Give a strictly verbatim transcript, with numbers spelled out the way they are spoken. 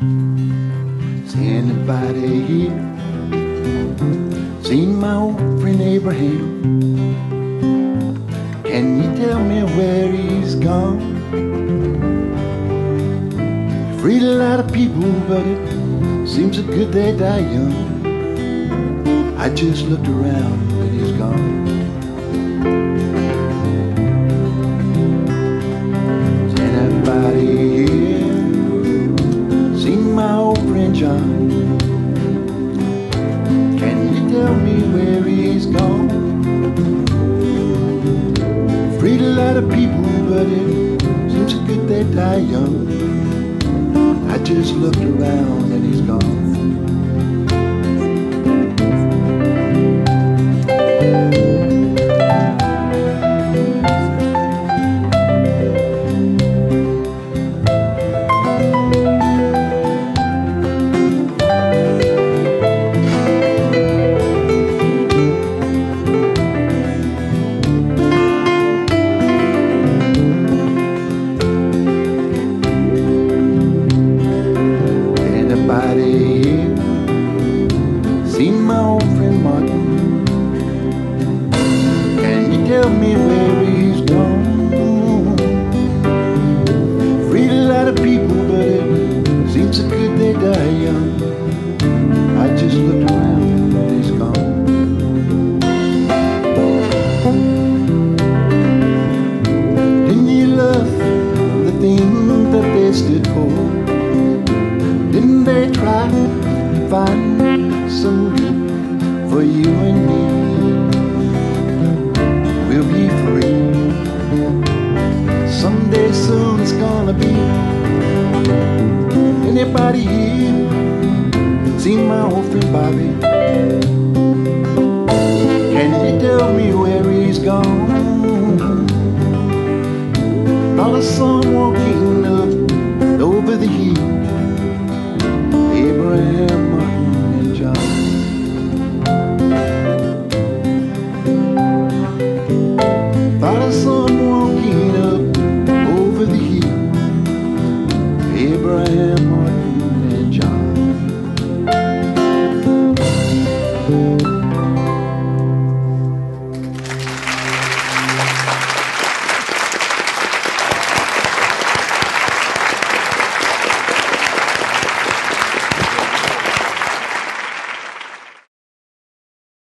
Has anybody here seen my old friend Abraham? Can you tell me where he's gone? Freed a lot of people, but it seems so good they die young. I just looked around and he's gone. Has anybody here seen my old friend John? Can you tell me where he's gone? Freed a lot of people, but it seems so good they die young. I just looked around and he's gone. Seen my old friend Martin? Can you tell me where he's gone? Freed a lot of people, but it seems so good they die young. I just looked around and he's gone. Didn't you love the thing that they stood for? Didn't they try to find some good for you and me? We'll be free. Someday soon it's gonna be. Anybody here seen my old friend Bobby? Can you tell me where he's gone? All I saw him walking up over the hill.